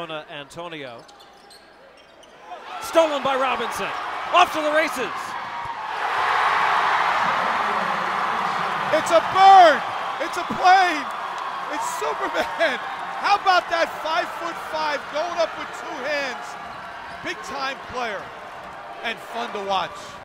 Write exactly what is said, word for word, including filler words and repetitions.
Antonio. Stolen by Robinson. Off to the races. It's a bird. It's a plane. It's Superman. How about that five foot five going up with two hands? Big time player and fun to watch.